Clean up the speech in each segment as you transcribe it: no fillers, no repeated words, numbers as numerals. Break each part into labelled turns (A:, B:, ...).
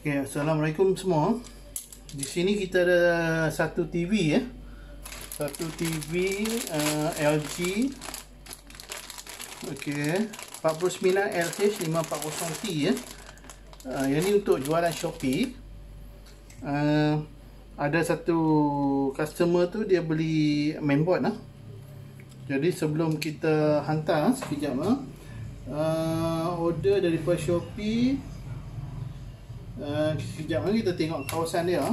A: Okay, Assalamualaikum semua. Di sini kita ada satu TV ya. Satu TV LG. Okey, 49 LH 540T ya. Yang ni untuk jualan Shopee. Ada satu customer tu dia beli mainboard lah. Jadi sebelum kita hantar sekejap lah. Order daripada Shopee. Sekejap lagi kita tengok kawasan dia.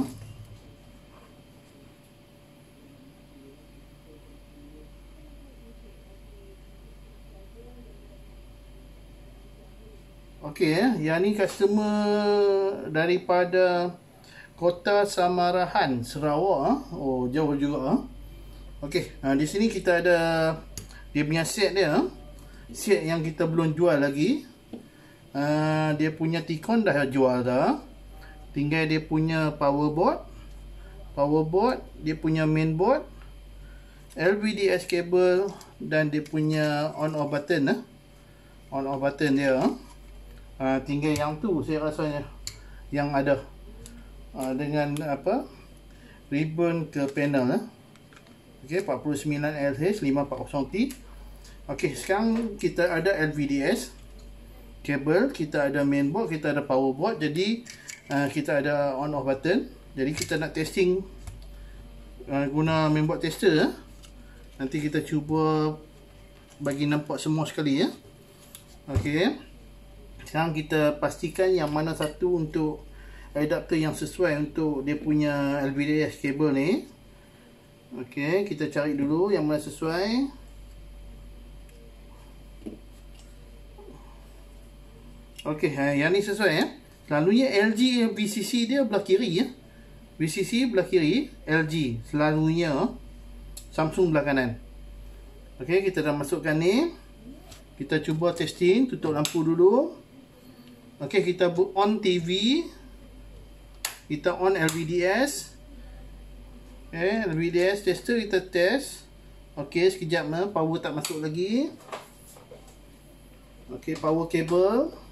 A: Okey, yang ni customer daripada Kota Samarahan, Sarawak. Oh, jauh juga. Okey, di sini kita ada dia punya set dia. Set yang kita belum jual lagi. Dia punya T-Con dah jual dah. Tinggal dia punya power board, dia punya mainboard, LVDS cable dan dia punya on off button on off button dia. Tinggal yang tu saya rasanya yang ada dengan apa ribbon ke panel Okey, 49 LH 540T. Okey, sekarang kita ada LVDS kabel, kita ada mainboard, kita ada power board. Jadi kita ada on off button. Jadi kita nak testing guna mainboard tester. Nanti kita cuba bagi nampak semua sekali ya. Okey. Sekarang kita pastikan yang mana satu untuk adapter yang sesuai untuk dia punya LVDS kabel ni. Okey, kita cari dulu yang mana sesuai. Okey, yang ni sesuai ya. Selalunya LG VCC dia belah kiri ya. VCC belah kiri, LG selalunya, Samsung belah kanan. Okey, kita dah masukkan ni. Kita cuba testing, tutup lampu dulu. Okey, kita on TV. Kita on LVDS. LVDS tester kita test. Okey, sekejap power tak masuk lagi. Okey, power cable.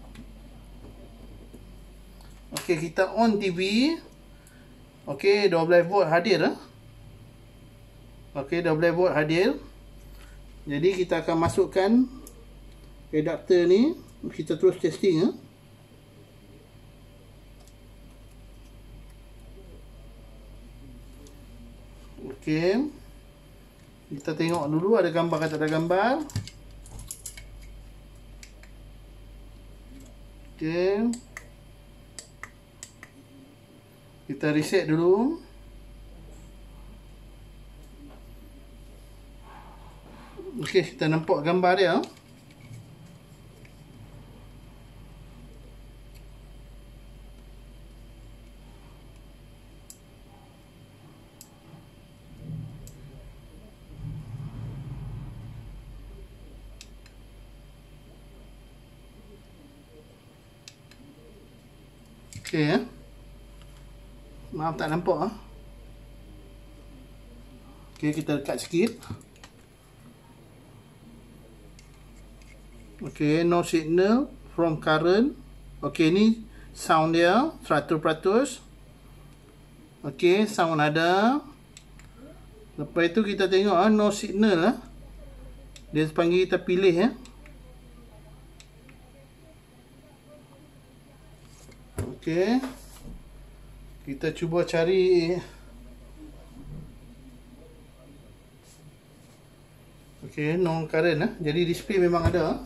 A: Okey, kita on TV. Okey, 12 volt hadir Okey, 12 volt hadir. Jadi kita akan masukkan adapter ni. Kita terus testing Okey. Kita tengok dulu ada gambar atau tak ada gambar. Okey. Kita reset dulu. Okey, kita nampak gambar dia. Okey ya. Maaf tak nampak Okey, kita dekat sikit. Okey, no signal from current. Okey, ni sound dia 100%. Okey, sound ada. Lepas itu kita tengok no signal Dia panggil kita pilih Okey. Kita cuba cari. Okey, no current Jadi display memang ada.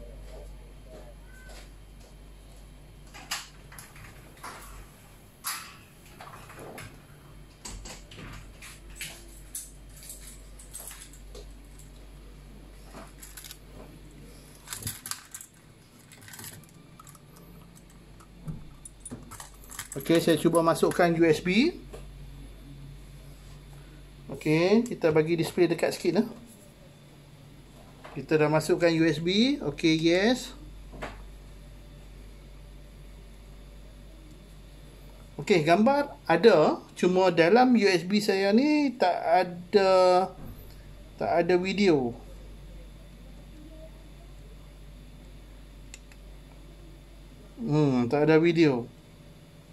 A: Okey, saya cuba masukkan USB. Okey, kita bagi display dekat sikit Kita dah masukkan USB. Okey, yes. Okey, gambar ada, cuma dalam USB saya ni tak ada video. Tak ada video.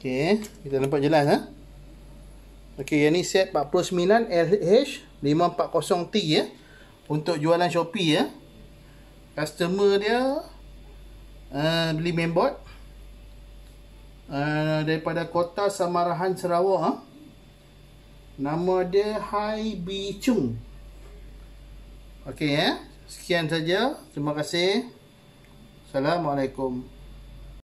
A: Okey, kita nampak jelas ha. Okey, yang ni set 49 LH540T ya. Untuk jualan Shopee ya. Customer dia beli mainboard daripada Kota Samarahan, Sarawak ha. Nama dia Hai Bi Chung. Okey ya. Sekian saja. Terima kasih. Assalamualaikum.